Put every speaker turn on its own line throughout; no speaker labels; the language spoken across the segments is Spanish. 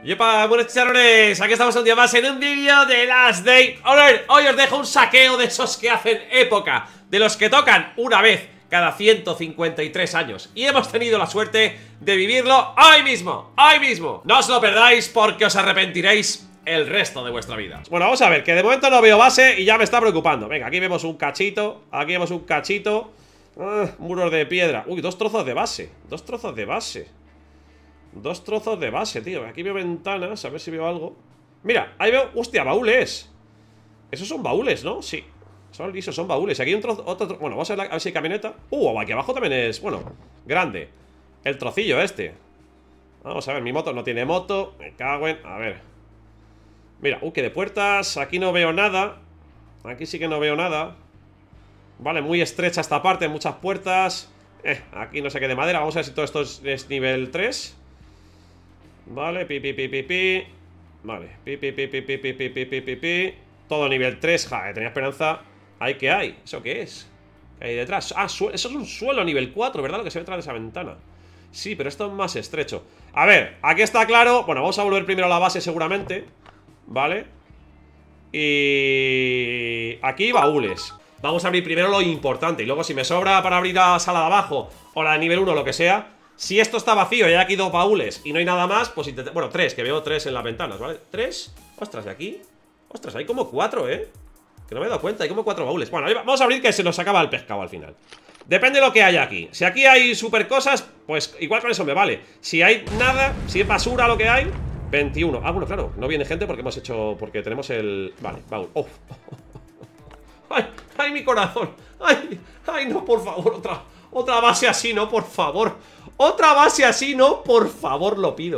Yepa, buenos chicharrones, aquí estamos un día más en un vídeo de Last Day. Hoy os dejo un saqueo de esos que hacen época, de los que tocan una vez cada 153 años. Y hemos tenido la suerte de vivirlo hoy mismo, hoy mismo. No os lo perdáis porque os arrepentiréis el resto de vuestra vida. Bueno, vamos a ver, que de momento no veo base y ya me está preocupando. Venga, aquí vemos un cachito, aquí vemos un cachito. Muros de piedra. Uy, dos trozos de base. Dos trozos de base. Dos trozos de base, tío. Aquí veo ventanas, a ver si veo algo. Mira, ahí veo... ¡Hostia, baúles! Esos son baúles, ¿no? Sí. Son lisos, son baúles. Aquí hay un trozo... Bueno, vamos a ver si hay camioneta. Aquí abajo también es... Bueno, grande. El trocillo este. Vamos a ver, mi moto no tiene moto. Me cago en... A ver. Mira, que de puertas. Aquí no veo nada. Aquí sí que no veo nada. Vale, muy estrecha esta parte, muchas puertas. Aquí no sé qué de madera. Vamos a ver si todo esto es nivel 3. Vale, pi. Vale, pi. Todo nivel 3, tenía esperanza. ¿Ahí qué hay? ¿Eso qué es? ¿Qué hay detrás? Eso es un suelo nivel 4, ¿verdad? Lo que se ve detrás de esa ventana. Sí, pero esto es más estrecho. A ver, aquí está claro. Bueno, vamos a volver primero a la base seguramente. Vale. Y... aquí baúles. Vamos a abrir primero lo importante. Y luego si me sobra para abrir la sala de abajo o la de nivel 1 o lo que sea. Si esto está vacío y hay aquí dos baúles y no hay nada más, pues intenta... Bueno, 3, que veo 3 en las ventanas, ¿vale? 3. Ostras, de aquí. Ostras, hay como 4, ¿eh? Que no me he dado cuenta, hay como 4 baúles. Bueno, vamos a abrir que se nos acaba el pescado al final. Depende de lo que haya aquí. Si aquí hay super cosas, pues igual con eso me vale. Si hay nada, si es basura lo que hay, 21. Ah, bueno, claro, no viene gente porque hemos hecho... Porque tenemos el... Vale, baúl. ¡Ay, mi corazón! ¡Ay, no, por favor! Otra base así, no, por favor. Otra base así, no, por favor, lo pido,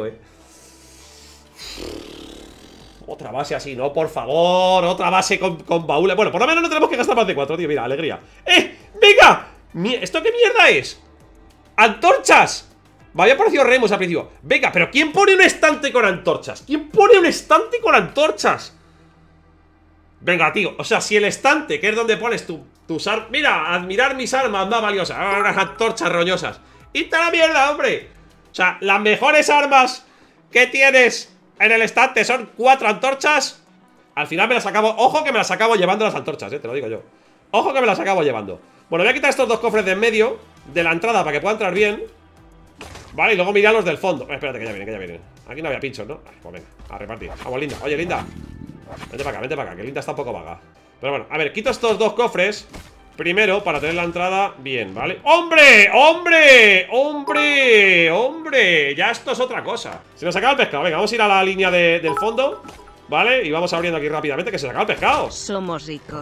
Otra base así, no, por favor. Otra base con baúles. Bueno, por lo menos no tenemos que gastar más de 4, tío. Mira, alegría. ¡Venga! ¿Esto qué mierda es? ¡Antorchas! Me había parecido Remus al principio. Venga, pero ¿quién pone un estante con antorchas? ¿Quién pone un estante con antorchas? Venga, tío, o sea, si el estante, que es donde pones tus armas... Mira, admirar mis armas más valiosas. Unas antorchas roñosas. ¡Y está la mierda, hombre! O sea, las mejores armas que tienes en el estante son 4 antorchas. Al final me las acabo... Ojo que me las acabo llevando las antorchas, te lo digo yo. Ojo que me las acabo llevando. Bueno, voy a quitar estos dos cofres de en medio de la entrada para que pueda entrar bien. Vale, y luego mirar los del fondo. Espérate, que ya vienen. Aquí no había pinchos, ¿no? Pues venga, a repartir. Vamos, Linda. Oye, Linda. Vente para acá, que Linda está un poco vaga. Pero bueno, a ver, quito estos dos cofres primero para tener la entrada bien, ¿vale? ¡Hombre! Ya esto es otra cosa. Se nos acaba el pescado, venga, vamos a ir a la línea del fondo, ¿vale? Y vamos abriendo aquí rápidamente que se acaba el pescado.
Somos ricos.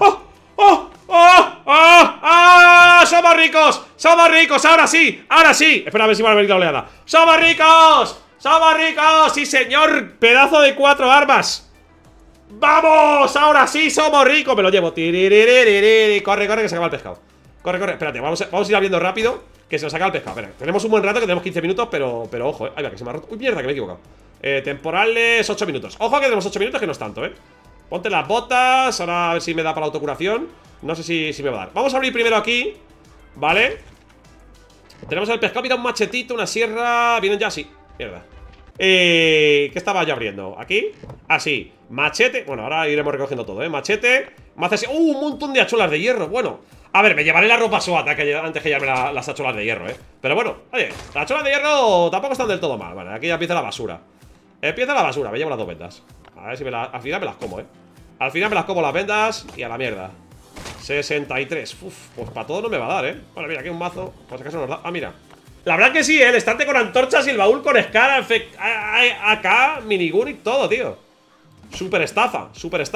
¡Somos ricos! ¡Somos ricos! ¡Ahora sí! Espera a ver si va a venir la oleada. ¡Somos ricos! ¡Sí, señor! ¡Pedazo de 4 armas! ¡Vamos! ¡Ahora sí somos ricos! Me lo llevo. Corre, que se acaba el pescado. Corre. Espérate, vamos a ir abriendo rápido, que se nos acaba el pescado. Espera, tenemos un buen rato, que tenemos 15 minutos, pero ojo, Ahí va, que se me ha roto. Uy, mierda, que me he equivocado. Temporales 8 minutos. Ojo que tenemos 8 minutos, que no es tanto, Ponte las botas. Ahora a ver si me da para la autocuración. No sé si me va a dar. Vamos a abrir primero aquí, ¿vale? Tenemos el pescado, mira, un machetito, una sierra. Vienen ya, sí. Mierda. ¿Qué estaba yo abriendo? ¿Aquí? Así, machete. Bueno, ahora iremos recogiendo todo, machete. Un montón de hacholas de hierro. Bueno, a ver, me llevaré la ropa SWAT antes que llevarme las hacholas de hierro, Pero bueno, oye, las hacholas de hierro tampoco están del todo mal. Vale, aquí ya empieza la basura. Me llevo las 2 vendas. A ver si al final me las como, Al final me las como las vendas y a la mierda. 63. Pues para todo no me va a dar, Bueno, mira, aquí un mazo. Por si acaso nos da. Ah, mira. La verdad que sí, el estante con antorchas y el baúl con Scar, AK, minigun y todo, tío. Super estafa.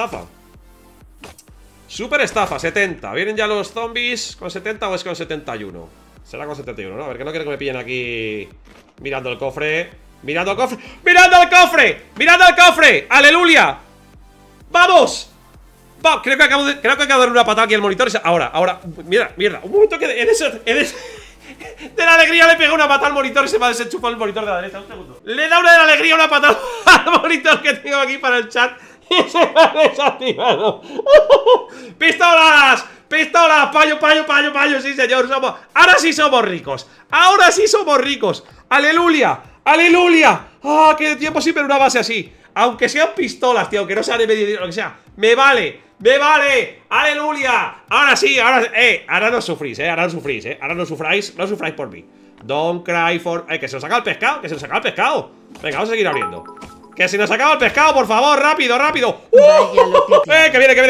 70. ¿Vienen ya los zombies con 70 o es con 71? Será con 71, ¿no? A ver, que no quiero que me pillen aquí mirando el cofre. ¡Mirando el cofre! ¡Aleluya! ¡Vamos! Creo que acabo de dar una patada aquí al monitor. Ahora, mierda. Un momento que de la alegría le pega una patada al monitor y se me ha desenchufado el monitor de la derecha. Un segundo. Le da una de la alegría una patada al monitor que tengo aquí para el chat y se me ha desactivado. ¡Pistolas! ¡Payo! Sí, señor. Ahora sí somos ricos. ¡Aleluya! ¡Aleluya! ¡Ah, qué tiempo sin ver una base así! Aunque sean pistolas, tío, aunque no sean de lo que sea. ¡Me vale! ¡Me vale! ¡Aleluya! Ahora sí, ahora no sufrís, ahora no sufrís, ahora no sufráis por mí. Don't cry for... que se nos acaba el pescado, que se nos acaba el pescado. Venga, vamos a seguir abriendo. Que se nos acaba el pescado, por favor, rápido, rápido. Que viene,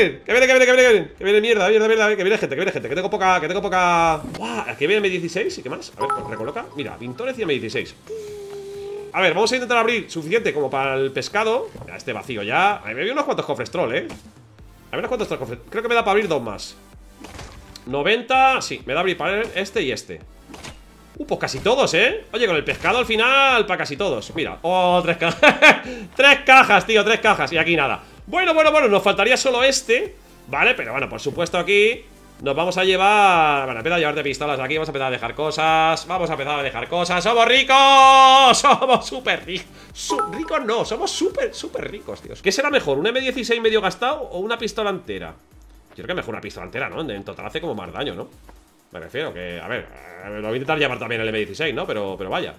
que viene mierda, que viene gente, que tengo poca. Buah, aquí viene M16 y qué más. A ver, recoloca. Mira, pintores y M16. A ver, vamos a intentar abrir suficiente como para el pescado. Ya, este vacío ya. A mí me vi unos cuantos cofres troll, A ver unos cuantos cofres. Creo que me da para abrir dos más. 90, sí, me da abrir para este y este. Pues casi todos, Oye, con el pescado al final, para casi todos. Mira, 3 cajas. 3 cajas, tío, 3 cajas. Y aquí nada. Bueno, nos faltaría solo este. Vale, pero bueno, por supuesto aquí nos vamos a llevar... Bueno, empezar a llevarte pistolas aquí. Vamos a empezar a dejar cosas. ¡Somos ricos! Somos súper ricos. Ricos no, somos súper ricos, tío. ¿Qué será mejor? ¿Un M16 medio gastado o una pistola entera? Yo creo que mejor una pistola entera, ¿no? En total hace como más daño, ¿no? Me refiero que, a ver, lo voy a intentar llevar también el M16, ¿no? Pero vaya.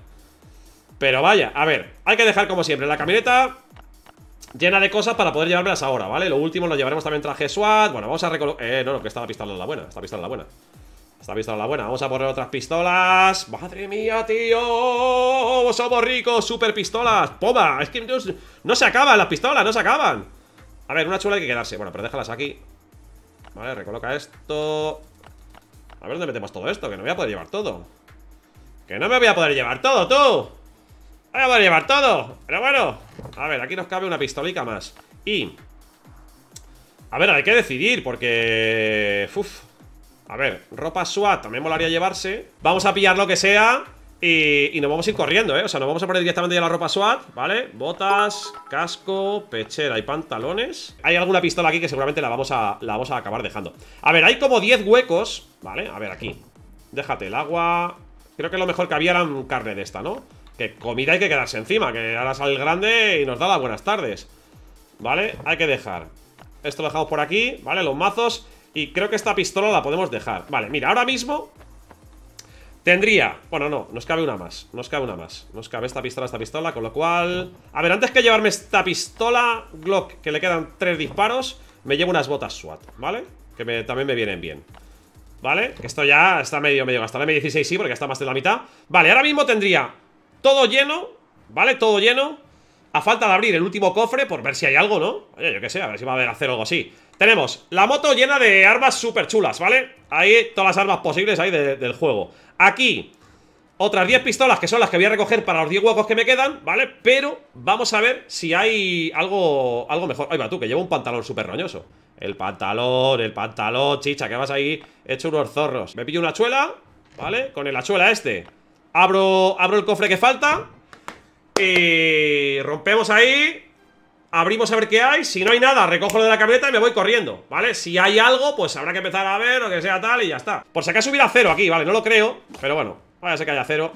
A ver, hay que dejar como siempre la camioneta llena de cosas para poder llevármelas ahora, ¿vale? Lo último lo llevaremos también traje SWAT. Bueno, vamos a recolocar... no, que esta pistola es la buena. Esta pistola es la buena. Vamos a poner otras pistolas. ¡Madre mía, tío! ¡Somos ricos! ¡Super pistolas! ¡Poma! Es que no se acaban las pistolas, no se acaban. A ver, una chula hay que quedarse. Bueno, pero déjalas aquí. Vale, recoloca esto. A ver dónde metemos todo esto, que no voy a poder llevar todo. Que no me voy a poder llevar todo, tú. No voy a poder llevar todo. Pero bueno, a ver, aquí nos cabe una pistolica más. Y... a ver, hay que decidir, porque... a ver, ropa SWAT también molaría llevarse. Vamos a pillar lo que sea y nos vamos a ir corriendo, O sea, nos vamos a poner directamente ya la ropa SWAT, ¿vale? Botas, casco, pechera y pantalones. Hay alguna pistola aquí que seguramente la vamos a acabar dejando. A ver, hay como 10 huecos, ¿vale? A ver, aquí. Déjate el agua. Creo que lo mejor que había era carne de esta, ¿no? Que comida hay que quedarse encima, que ahora sale el grande y nos da las buenas tardes. ¿Vale? Hay que dejar. Esto lo dejamos por aquí, ¿vale? Los mazos. Y creo que esta pistola la podemos dejar. Vale, mira, ahora mismo... tendría... bueno, no, nos cabe una más. Nos cabe esta pistola, con lo cual... a ver, antes que llevarme esta pistola Glock, que le quedan 3 disparos, me llevo unas botas SWAT, ¿vale? Que también me vienen bien. ¿Vale? Que esto ya está medio gastado. M16 sí, porque está más de la mitad. Vale, ahora mismo tendría todo lleno, ¿vale? Todo lleno. A falta de abrir el último cofre, por ver si hay algo, ¿no? Oye, yo qué sé, a ver si va a haber hacer algo así. Tenemos la moto llena de armas súper chulas, ¿vale? Ahí todas las armas posibles ahí del juego. Aquí otras 10 pistolas que son las que voy a recoger para los 10 huecos que me quedan, ¿vale? Pero vamos a ver si hay algo mejor. Ahí va tú, que llevo un pantalón súper roñoso. El pantalón, chicha, que vas ahí hecho unos zorros. Me pillo una hachuela, ¿vale? Con el hachuela este abro el cofre que falta y rompemos ahí. Abrimos a ver qué hay. Si no hay nada, recojo lo de la camioneta y me voy corriendo, ¿vale? Si hay algo, pues habrá que empezar a ver o que sea tal y ya está. Por si acaso hubiera cero aquí, ¿vale? No lo creo, pero bueno, vaya a ser que haya cero.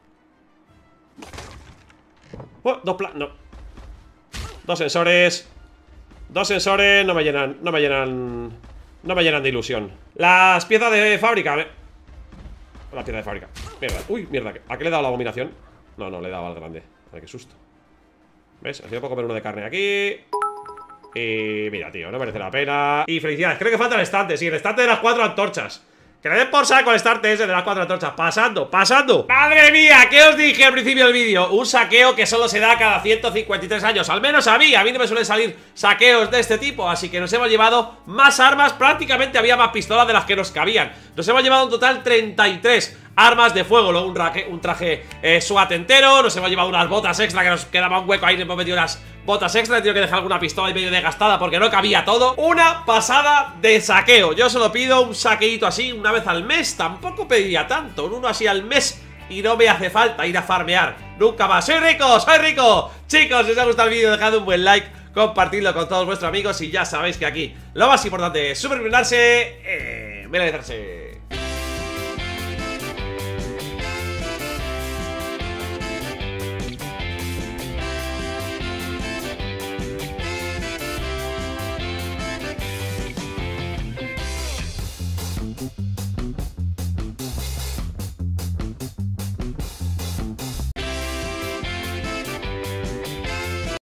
Oh, no. Dos sensores, no me llenan de ilusión. Las piezas de fábrica. La pieza de fábrica. Mierda, uy, mierda. ¿A qué le he dado la abominación? No, le he dado al grande. Ay, qué susto. ¿Ves? Así me puedo comer uno de carne aquí. Y mira, tío, no merece la pena. Y felicidades, creo que falta el estante. Sí, el estante de las 4 antorchas. Que le den por saco el estante ese de las 4 antorchas. Pasando. ¡Madre mía! ¿Qué os dije al principio del vídeo? Un saqueo que solo se da cada 153 años. Al menos a mí no me suelen salir saqueos de este tipo. Así que nos hemos llevado más armas. Prácticamente había más pistolas de las que nos cabían. Nos hemos llevado un total 33 armas de fuego. Luego un traje SWAT entero. Nos hemos llevado unas botas extra, que nos quedaba un hueco ahí. Hemos metido unas botas extra. He tenido que dejar alguna pistola y medio desgastada porque no cabía todo. Una pasada de saqueo. Yo solo pido un saqueito así una vez al mes. Tampoco pediría tanto. Uno así al mes y no me hace falta ir a farmear nunca más. ¡Soy rico! Chicos, si os ha gustado el vídeo, dejad un buen like, compartidlo con todos vuestros amigos y ya sabéis que aquí lo más importante es supervivirse,